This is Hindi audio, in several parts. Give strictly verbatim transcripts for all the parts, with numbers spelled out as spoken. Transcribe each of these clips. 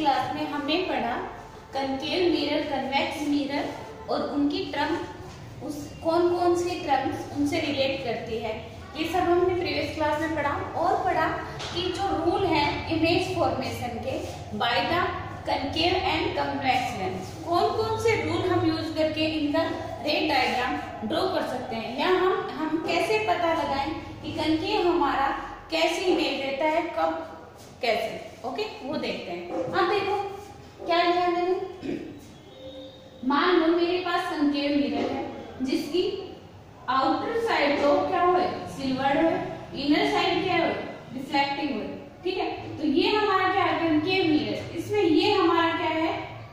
क्लास में हमने पढ़ा कनकेव मिरर, कन्वेक्स मिरर और उनकी टर्म, उस कौन कौन से टर्म्स उनसे रिलेट करती है, ये सब हमने प्रीवियस क्लास में पढ़ा। और पढ़ा कि जो रूल है इमेज फॉर्मेशन के by the concave and convex lens, कौन कौन से रूल हम यूज करके इनका रे डायग्राम ड्रॉ कर सकते हैं, या हम हम कैसे पता लगाएं कि कनकेव हमारा कैसी इमेज देता है, कब कैसे। ओके, वो देखते हैं। अब देखो क्या लिया मैंने, मान लो मेरे पास कनकेव मिरर है जिसकी आउटर साइड तो क्या हो सिल्वर्ड है, इनर साइड क्या हो रिफ्लेक्टिंग हो, ठीक है। तो ये हमारा क्या है कनकेव मिरर, इसमें ये हमारा क्या है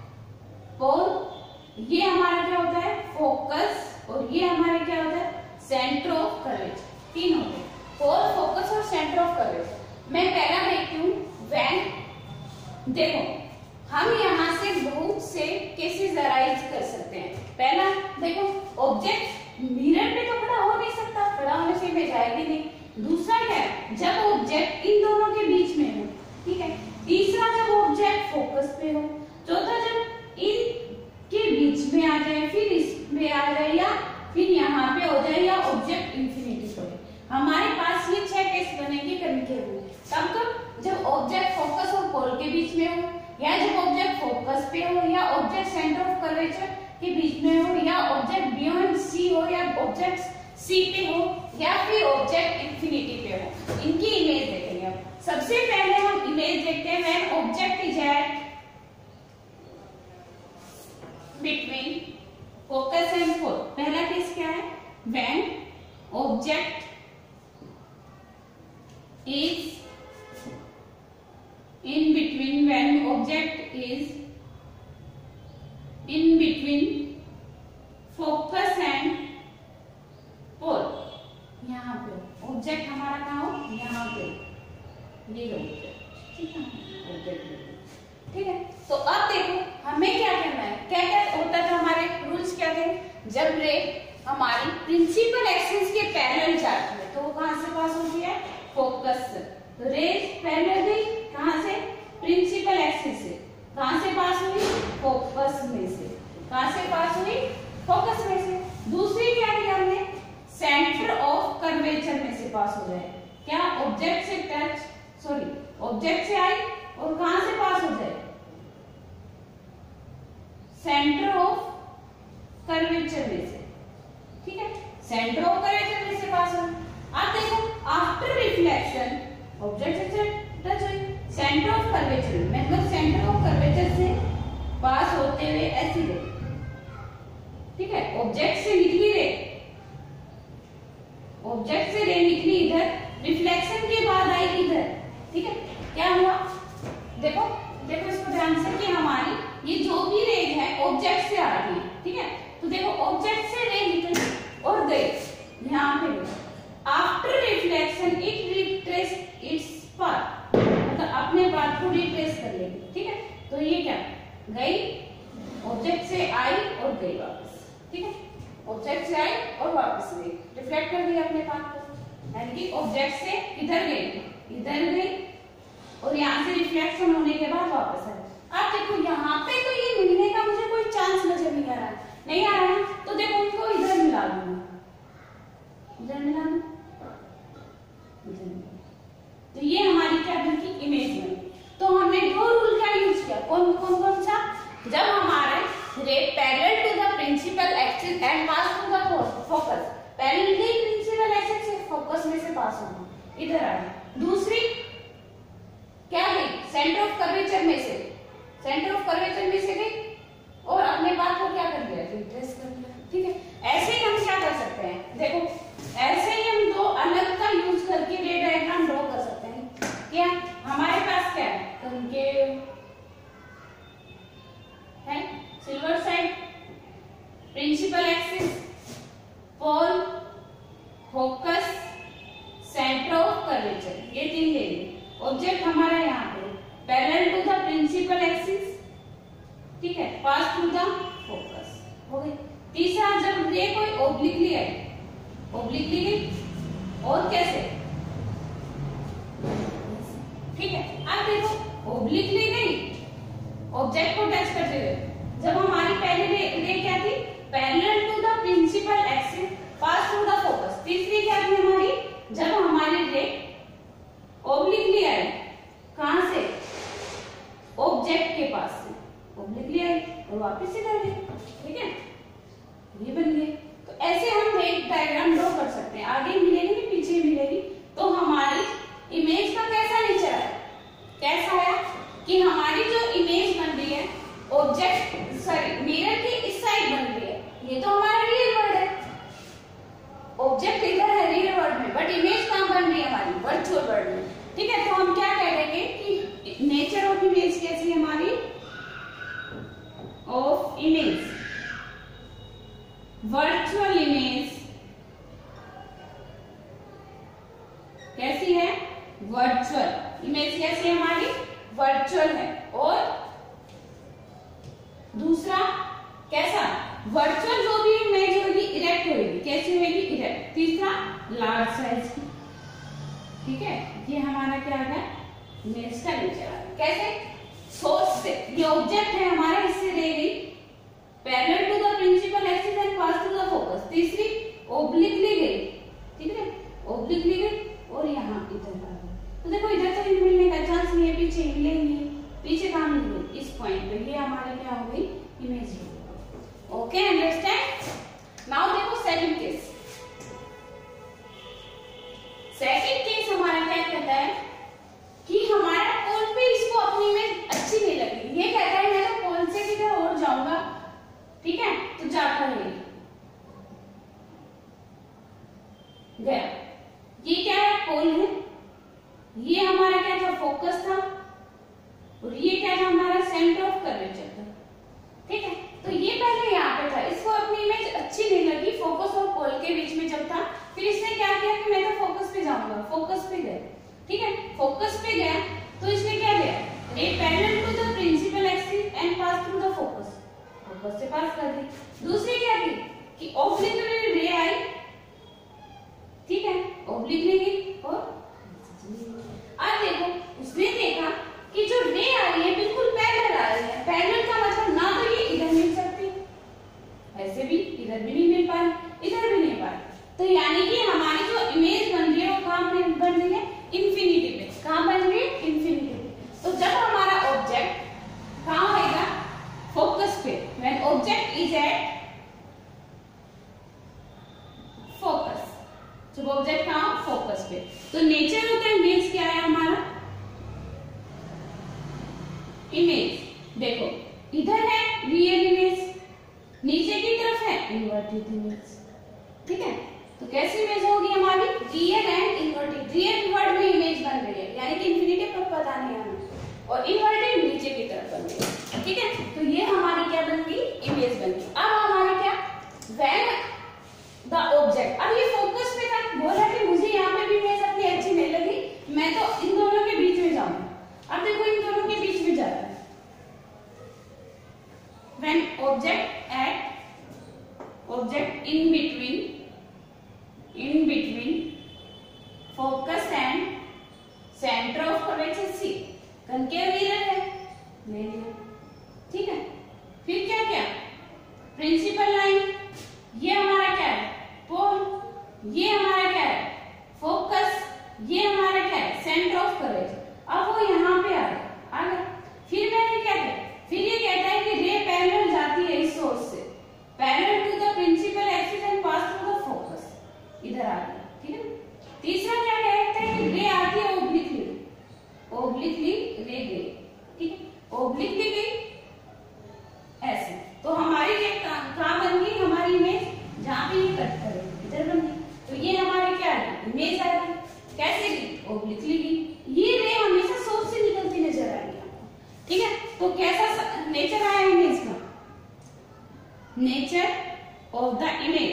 पोल, ये हमारा क्या होता है फोकस, और ये हमारे क्या होता है सेंटर ऑफ कर्वेचर, तीन होते हैं पोल, फोकस और सेंटर ऑफ कर्वेचर। मैं पहला देखती हूँ व्हेन, देखो हम यहाँ से बहुत से केसेस अराइज कर सकते हैं। पहला देखो ऑब्जेक्ट मिरर पे तो खड़ा हो नहीं सकता, खड़ा होने से इमेज आएगी नहीं। दूसरा क्या है जब ऑब्जेक्ट इन दोनों के बीच में हो, ठीक है। तीसरा जब ऑब्जेक्ट फोकस पे हो। चौथा जब इन के बीच में आ जाए, फिर इसमें आ जाए, या फिर यहाँ पे हो जाए, या ऑब्जेक्ट इंफिनिटी पे हो। हमारे पास ये छह केस बनेंगे कनकेव में। तब कब जब ऑब्जेक्ट फोकस और पोल के बीच में हो, या जब ऑब्जेक्ट फोकस पे हो, या ऑब्जेक्ट सेंटर ऑफ कर्वेचर के बीच में हो, या ऑब्जेक्ट बियॉन्ड सी हो, या ऑब्जेक्ट सी पे हो, या फिर ऑब्जेक्ट इंफिनिटी पे हो। इनकी इमेज देखेंगे। अब सबसे पहले हम इमेज देखते हैं when object is at between focus and pole. पहला केस क्या है when object is in between, when object is in between focus and pole। यहाँ पे ऑब्जेक्ट हमारा कहाँ हो, यहाँ पे ये ऑब्जेक्ट, ठीक है ऑब्जेक्ट, ठीक है। तो अब देखो हमें क्या करना है, क्या क्या होता था, हमारे रूल्स क्या थे, जब रे हमारी प्रिंसिपल एक्सिस के पैरेलल जाती है तो वो कहाँ से पास होती है फोकस से। तो रेज पैरेलल गई कहां से प्रिंसिपल एक्सिस से, कहां से पास हुई फोकस में से, कहां से पास हुई फोकस में से। दूसरी क्या किया हमने सेंटर ऑफ कर्वेचर में से पास हो जाए, क्या ऑब्जेक्ट से टच, सॉरी ऑब्जेक्ट से आई और कहां से पास हो जाए सेंटर ऑफ कर्वेचर में से, ठीक है सेंटर ऑफ कर्वेचर में से पास हो। अब देखो आफ्टर रिफ्लेक्शन ऑब्जेक्ट से टच हुई सेंटर ऑफ कर्वेचर, मतलब सेंटर ऑफ कर्वेचर से पास होते हुए ऐसी रे, ठीक है ऑब्जेक्ट से निकली रे, ऑब्जेक्ट से रे निकली इधर, रिफ्लेक्शन के बाद आई इधर, ठीक है। क्या हुआ देखो देखो इसको ध्यान से कि हमारी ये जो भी रे है ऑब्जेक्ट से आ रही है, ठीक है। तो देखो ऑब्जेक्ट से रे निकली और गई यहाँ पे, after reflection it retrace its path, मतलब अपने पाथ को रिट्रेस कर लेगी, ठीक है। तो ये क्या गई ऑब्जेक्ट से आई और गई वापस, ठीक है ऑब्जेक्ट से आई और वापस गई, रिफ्लेक्ट कर दिया अपने पाथ को, यानी कि ऑब्जेक्ट से इधर गई, इधर गई और यहाँ से रिफ्लेक्शन होने के बाद वापस आई। अब देखो यहाँ पे तो ये मिलने का मुझे कोई चांस नजर नहीं आ रहा, नहीं आ रहा, तो देखो उनको इधर मिला दूंगा, इधर मिला दूं, तो ये हमारी क्या बनी इमेज बनी। तो हमने दो रूल का यूज किया, कौन कौन कौन सा, जब हमारे ray parallel to the principal axis and pass to the focus, parallel थी प्रिंसिपल एक्सिस से फोकस में से पास होना इधर आ गई। दूसरी क्या गई सेंटर ऑफ कर्वेचर में से, सेंटर ऑफ कर्वेचर में से गई और अपने पाथ को क्या कर दिया रिट्रेस कर दिया, ठीक है। ऐसे ही हम क्या कर सकते हैं, देखो ऐसे ही हम दो अलग का यूज करके रे डायग्राम ड्रॉ कर सकते हैं। क्या हमारे पास क्या है कनकेव है, silver side, principal axis, pole, focus, centre of curvature, ये तीन ले लिए। ऑब्जेक्ट हमारा यहाँ पे parallel to the principal axis, ठीक है पास टू द फोकस हो गई। तीसरा जब रे कोई ओब्लिकली आई, ओब्लिकली गई और कैसे, ठीक है। अब देखो ओब्लिकली गई ऑब्जेक्ट को टच करते हुए। जब हमारी पहली रे, रे क्या थी, parallel to the principal axis pass through the focus. तीसरी क्या थी हमारी, जब हमारी रे ओब्लिकली आई, कहां से, ऑब्जेक्ट के पास से ओब्लिकली आई और वापस इधर गई। ठीक है, ये बन गई। तो ऐसे हम एक डायग्राम ड्रॉ कर सकते हैं, आगे मिलेगी नहीं पीछे मिलेगी। तो हमारी इमेज का कैसा नेचर है, कैसा है कि हमारी जो इमेज बन रही है ऑब्जेक्ट सॉरी मिरर की इस साइड बन रही है, ये तो हमारा रियल वर्ल्ड है, ऑब्जेक्ट इधर है रियल वर्ल्ड में, बट इमेज कहां बन रही है हमारी वर्चुअल वर्ल्ड में। ठीक है, तो हम क्या कह देंगे कि नेचर ऑफ इमेज कैसी है हमारी, ऑफ इमेज वर्चुअल इमेज कैसी है, वर्चुअल इमेज कैसी है हमारी, वर्चुअल है। और दूसरा कैसा, वर्चुअल जो भी इमेज होगी इरेक्ट होगी, कैसी होगी, इरेक्ट। तीसरा लार्ज साइज की। ठीक है, ये हमारा क्या है, इमेज का नेचर है। कैसे, सोर्स से, ये ऑब्जेक्ट है हमारा, इससे रे गई parallel to the principal axis and pass through the focus. तीसरी ओब्लिकली गई, ठीक है, ओब्लिकली गई और यहाँ इधर आ गई। तो देखो इधर तो मिलने का चांस नहीं है, पीछे मिलेंगे, पीछे कहाँ मिल गई, इस पॉइंट पे। ये हमारी क्या हो गई, इमेज हो गई। Okay, understand. नाउ देखो सेकंड केस। सेकंड केस हमारा क्या कहता है कि हमारा पोल पे इसको अपनी इमेज अच्छी नहीं लगी, ये कहता है मैं तो पोल से किधर और जाऊंगा। ठीक है, तो जाता है गया, ये क्या है, पोल है, ये हमारा क्या था, फोकस था, और ये क्या था हमारा सेंटर ऑफ कर्वेचर था। ठीक है, तो ये पहले यहाँ पे था, इसको अपनी इमेज अच्छी नहीं लगी फोकस और पोल के बीच में जब था, फिर इसने क्या किया कि मैं तो फोकस पे जाऊंगा, फोकस पे गए। ठीक है, फोकस पे गया तो इसने क्या किया, ray parallel to the principal axis and pass through the focus, focus से पास कर दी। दूसरी क्या की कि ऑब्लिकली रे आई, ठीक है, ऑब्लिकली गई और अब देखो उसने देखा कि जो रे आ रही है बिल्कुल पैरेलल आ रही है। पैरेलल का मतलब ना तो ये इधर मिल सकती, ऐसे भी इधर भी नहीं मिल पा रही, इधर भी नहीं पा रही। तो यानी कि हमारी जो इमेज बन रही है वो कहां पे बन रही है, इंफिनिटी पे। कहां बन रही है, इंफिनिटी पे। तो जब हमारा ऑब्जेक्ट कहां होगा, फोकस पे, when object is at focus, जब ऑब्जेक्ट कहां, फोकस पे। तो नेचर ऑफ द इमेज क्या है हमारा, इमेज देखो इधर है रियल इमेज, नीचे की तरफ है इन्वर्टेड इमेज। ठीक है, तो कैसी इमेज होगी हमारी, real and inverted. Real world में इमेज बन रही है, यानी कि इंफिनिटी पर पता नहीं हमें, और इन्वर्टेड नीचे की तरफ बन रही है। ठीक है, तो ये हमारी क्या बन गई, इमेज बन गई। अब हमारा क्या, व्हेन द ऑब्जेक्ट, अब ये फोकस पे था, बोला कि मुझे यहाँ पे भी इमेज अपनी अच्छी नहीं लगी, मैं तो इन दोनों के बीच में जाऊंगा। अब देखो इन दोनों के बीच में जा रहा है, when object at object in between in between focus and center of curvature C, concave mirror है, ले लिया। ठीक है, फिर क्या क्या, प्रिंसिपल लाइन, ये हमारा क्या है, पोल, ये हमारा क्या है, फोकस, ये हमारा क्या है, सेंटर ऑफ कर्वेचर। अब वो यहाँ पे आ गया, आ गया। फिर मैंने क्या किया, फिर ये कहता है कि रे पैरेलल जाती है इस सोर्स से, parallel to the principal axis and pass through the focus, इधर आ गया। ठीक है, तीसरा क्या कहता है कि रे आती है ओब्लिकली, ओब्लिकली रे गई। ठीक है, ओब्लिकली गई ऐसे, तो हमारी ये कहां बन गई, हमारी इमेज जहां पे ये कट करे इधर बन गई। तो ये हमारी क्या है, इमेज आ गई, कैसे गई, ओब्लिकली गई। ये रे हमेशा सोर्स से निकलती नजर आएगी आपको। ठीक है, तो कैसा नेचर आया इमेज का, नेचर ऑफ द इमेज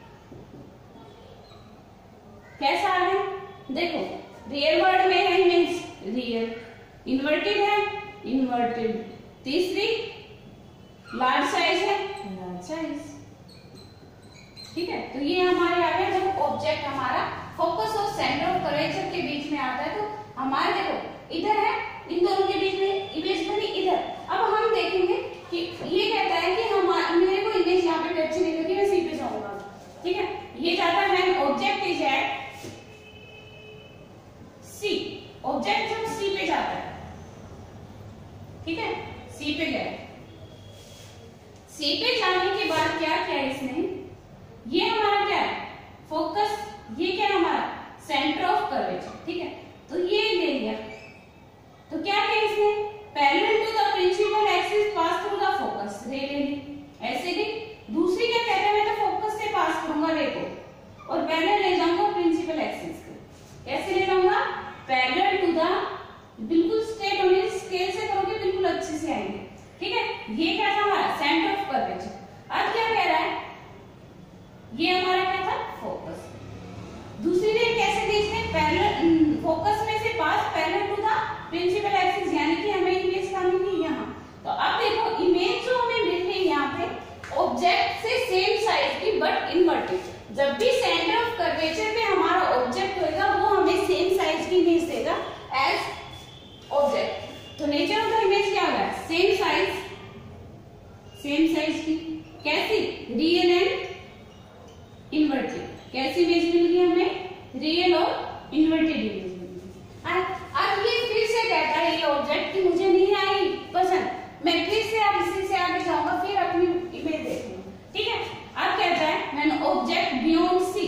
कैसा आ गया, देखो रियल वर्ड में है इमेज, रियल, इन्वर्टेड है, इन्वर्टेड, तीसरी लार्ज साइज है, लार्ज साइज। ठीक है, तो ये हमारे आ गया जब ऑब्जेक्ट हमारा फोकस और सेंटर ऑफ कर्वेचर के बीच में आता है। तो हमारे देखो इधर है, इन दोनों के बीच में इमेज बनी इधर। अब हम ठीक है, सी पे गया। सी पे जाने के बाद क्या किया इसने, ये हमारा क्या है फोकस, ये क्या है हमारा सेंटर ऑफ कर्वेचर, ठीक है, तो ये ले लिया। तो क्या किया इसने, parallel to the principal axis pass through the focus, ray ले ली, ऐसे ली। दूसरी क्या कहता है, मैं तो फोकस से पास करूंगा रे को और पैरेलल ले जाऊंगा प्रिंसिपल एक्सिस को। कैसे ले जाऊंगा, पैरेलल टू द, बिल्कुल स्ट्रेट होने, स्केल से करोगे बिल्कुल अच्छे से आएंगे, ठीक है। ये क्या था हमारा सेंटर ऑफ कर्वेचर। अब क्या कह रहा है, ये हमारा क्या था फोकस। दूसरी रे कैसे दी इसने, पैरेलल फोकस में से pass parallel to the principal axis, यानी कि हमें इमेज लानी थी यहाँ। तो अब देखो इमेज जो हमें मिल रही है यहाँ पे ऑब्जेक्ट से सेम साइज की बट इनवर्टेड। जब भी सेंटर ऑफ कर्वेचर पे हमारा ऑब्जेक्ट होगा वो हमें सेम साइज की इमेज देगा एज ऑब्जेक्ट। तो नेचर ऑफ द इमेज क्या होगा, सेम साइज, सेम साइज की, कैसी, रियल एंड इनवर्टेड। कैसी इमेज मिल गई हमें, रियल और इनवर्टेड इमेज मिल गई। अब ये फिर से कहता है ये ऑब्जेक्ट की मुझे नहीं आई पसंद, मैं फिर से अब इसी से आगे जाऊंगा, फिर अपनी इमेज देखूंगा, ठीक है। अब कहता है मैंने ऑब्जेक्ट बियॉन्ड सी,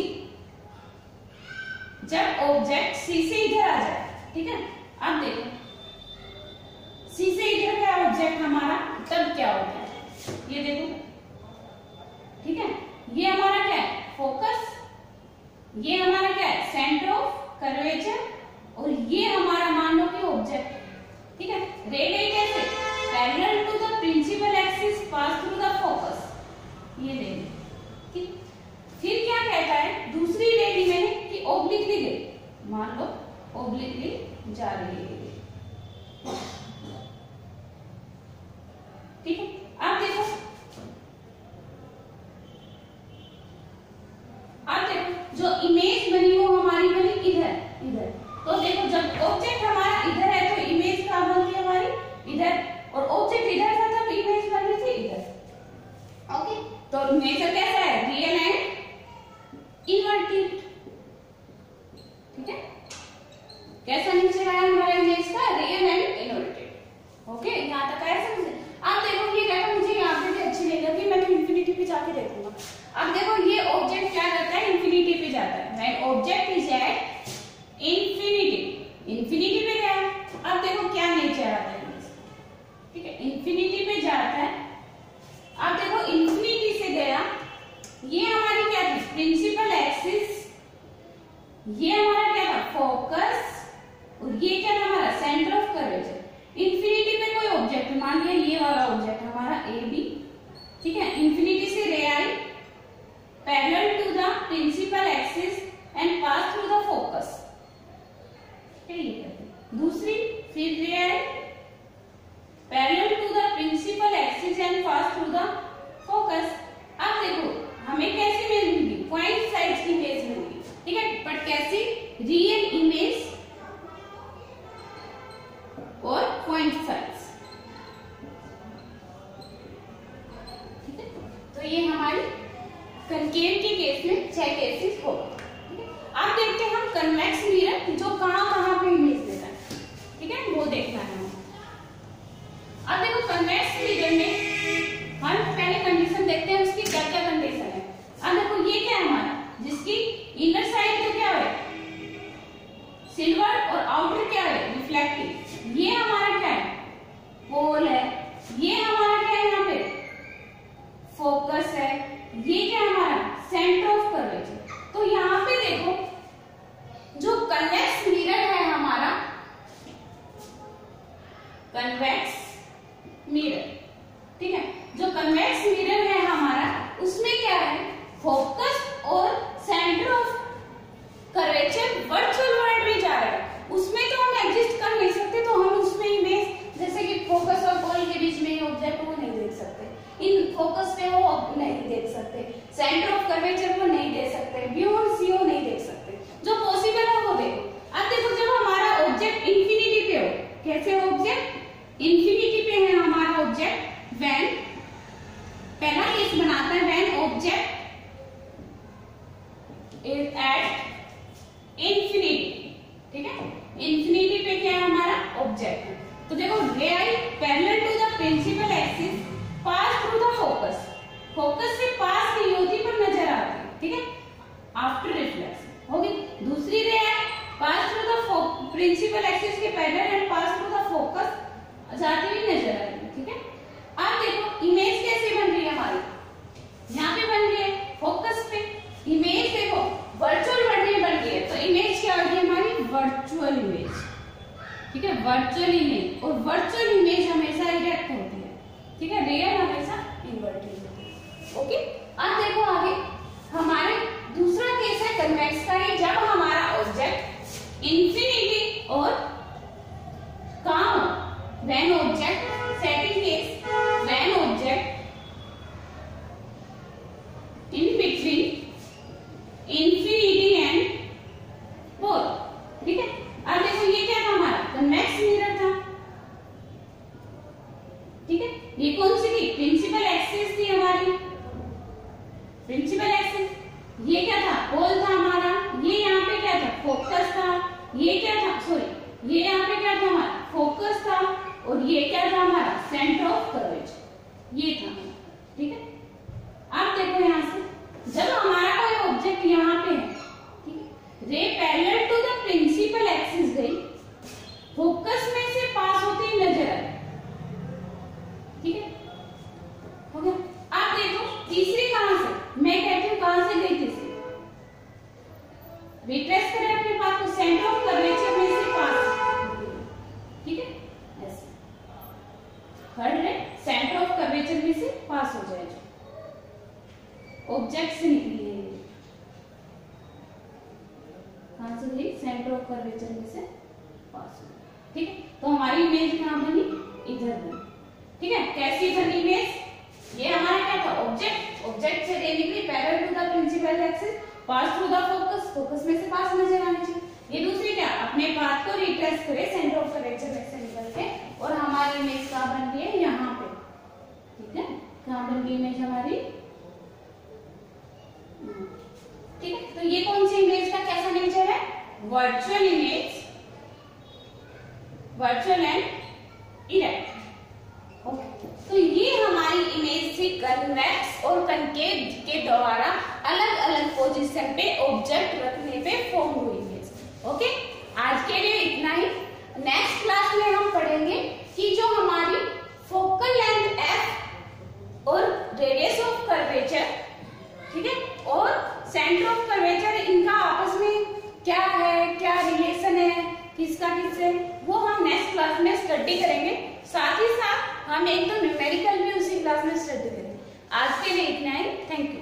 जब ऑब्जेक्ट सी से इधर आ जाए, ठीक है। अब देखो सी से इधर का ऑब्जेक्ट हमारा तब क्या होता है, ये देखो, ठीक है। ये हमारा क्या है फोकस, ये हमारा क्या है सेंटर ऑफ कर्वेचर, और ये हमारा मान लो कि ऑब्जेक्ट, ठीक है। रे गई कैसे, parallel to the principal axis pass through the focus, ये ले ली, ठीक। फिर क्या कहता है, दूसरी ले ली मैंने कि ओब्लिकली गई, मान लो ओब्लिकली जा रही है, ठीक है। अब देखो, अब देखो जो इमेज बनी वो हमारी बनी इधर, इधर। तो देखो जब ऑब्जेक्ट हमारा इधर है तो इमेज कहाँ बनती है हमारी इधर, और ऑब्जेक्ट इधर था तब इमेज बन रही थी इधर। ओके, तो नेचर कैसा है, रियल एंड इनवर्टेड, ठीक है। कैसा नेचर आया हमारा इमेज का, रियल एंड इनवर्टेड। ओके, यहाँ तक आया समझे। अब देखो ये कहता मुझे यहाँ पे भी अच्छी नहीं लगी, मैं तो इंफिनिटी पे जाके देखूंगा। अब देखो ये ऑब्जेक्ट क्या करता है, इंफिनिटी पे जाता है। When object is at infinity, infinity पे गया। अब देखो क्या नेचर आता है, ठीक है, इंफिनिटी पे जाता है। अब देखो इंफिनिटी से गया, ये हमारी क्या थी प्रिंसिपल एक्सिस, ये हमारा क्या था फोकस, और ये क्या था हमारा सेंटर ऑफ कर्वेचर। इंफिनिटी पे कोई ऑब्जेक्ट, मान लिया ये वाला ऑब्जेक्ट हमारा ए बी, ठीक है। इंफिनिटी से रे आई parallel to the principal axis and pass through the focus, दूसरी फिर रे आई parallel to the principal axis and pass through the focus. अब देखो हमें कैसी इमेज मिलेगी, पॉइंट साइज की इमेज मिलेगी, ठीक है। बट कैसी, रियल इमेज और पॉइंट साइज, ठीक है। तो ये हमारी कनकेव के केस में छह केसेस होगा, ठीक है। अब देखते हैं हम कन्वेक्स मिरर जो कहां कहां पे इमेज देता है, ठीक है, वो देखना है। अब देखो कन्वेक्स मिरर में हम पहले कंडीशन देखते हैं उसकी क्या क्या कंडीशन है। अब देखो ये क्या है हमारा, जिसकी इनर साइड तो क्या है सिल्वर और आउटर क्या है रिफ्लेक्टिव। ये हमारा क्या है पोल है, ये हमारा क्या है यहाँ पे फोकस है, ये क्या हमारा सेंटर ऑफ कर्वेचर। तो यहाँ पे देखो जो कन्वेक्स मिरर है हमारा, कन्वेक्स मिरर, ठीक है, जो कन्वेक्स मिरर है हमारा उसमें क्या है फोकस और centre of curvature virtual world में जा रहा है। उसमें तो हम एग्जिस्ट कर नहीं सकते, तो हम उसमें इमेज जैसे कि फोकस और पोल के बीच में ऑब्जेक्ट को नहीं देख सकते, इन फोकस पे वो नहीं देख सकते, सेंटर ऑफ कर्वेचर को नहीं देख सकते, बियॉन्ड सी नहीं देख सकते। जो पॉसिबल है वो देखो। अब देखो जब हमारा ऑब्जेक्ट इंफिनिटी पे हो, कैसे ऑब्जेक्ट इंफिनिटी पे है हमारा ऑब्जेक्ट, व्हेन पहला केस बनाता है when object is at infinity, ठीक है। इंफिनिटी पे क्या है हमारा ऑब्जेक्ट, तो देखो रे आई parallel principal axis pass through the focus, focus से पास नहीं होती पर नजर आती है, ठीक है, आफ्टर रिफ्लेक्शन होगी। दूसरी रे है pass through the principal axis के parallel and pass through the focus जाती हुई नजर आ रही है, ठीक है। अब देखो इमेज कैसे बन रही है हमारी, यहाँ पे बन रही है फोकस पे इमेज, देखो वर्चुअल बनने बन रही है, तो इमेज क्या होगी हमारी वर्चुअल इमेज, ठीक है, वर्चुअल इमेज। और वर्चुअल इमेज हमेशा इरेक्ट होती है, ठीक है, रियल हमेशा इन्वर्टेड होती है, ओके। अब देखो आगे हमारे दूसरा केस है कन्वेक्स का, जब हमारा ऑब्जेक्ट इंफिनिटी और काम when object setting case when object in between infinity and pole, ठीक है। अब देखो ये क्या था हमारा कन्वेक्स मिरर था, ठीक है। ये कौन सी थी प्रिंसिपल एक्सिस थी हमारी, प्रिंसिपल एक्सिस। ये क्या था पोल था हमारा, ये यहाँ पे क्या था फोकस था, ये क्या था सॉरी ये यहाँ पे क्या था हमारा फोकस था, और ये क्या था हमारा सेंटर ऑफ कर्वेचर, ये था, ठीक है। अब देखो यहाँ से जब हमारा कोई ऑब्जेक्ट यहाँ पे है, ठीक है, ray parallel to the principal axis गई, फोकस में से पास होती हुई नजर आई, ठीक है, हो गया। अब देखो तीसरी कहां से, मैं कहती हूँ कहां से गई तीसरी, रिट्रेस करें अपने पास को, सेंटर ऑफ कर्वेचर में से पास, ठीक है, ऐसे थर्ड रे सेंटर ऑफ कर्वेचर में से पास हो जाएगा, ऑब्जेक्ट से निकली है, कहां से गई सेंटर ऑफ कर्वेचर में से पास हो, ठीक है। तो हमारी इमेज कहां बनी, इधर बनी, ठीक है। कैसी बनी इमेज, ये हमारा क्या था ऑब्जेक्ट, ऑब्जेक्ट से रे निकली parallel to the principal axis pass through the focus, focus में से पास नजर आनी चाहिए। ये दूसरी क्या अपने पाथ को रिट्रेस करे सेंटर ऑफ कर्वेचर में से निकल के, और हमारी इमेज कहां बन रही है यहाँ पे, ठीक है, कहां बन गई इमेज हमारी, ठीक है। तो ये कौन सी इमेज का कैसा नेचर है, virtual image, virtual and erect, okay. तो ये हमारी इमेज थी कन्वेक्स और कनकेव के द्वारा अलग अलग पोजीशन पे ऑब्जेक्ट रखने पे फॉर्म हुई इमेज, ओके। आज के लिए इतना ही, नेक्स्ट क्लास में हम पढ़ेंगे कि जो हमारी फोकल लेंथ एफ और रेडियस ऑफ कर्वेचर, ठीक है, और सेंटर ऑफ कर्वेचर, इनका आपस में क्या है, क्या रिलेशन है, किसका किससे, वो हम नेक्स्ट क्लास में स्टडी करेंगे। साथ ही साथ हम एक तो न्यूमेरिकल भी उसी क्लास में स्टडी करेंगे। आज के लिए इतना ही, थैंक यू।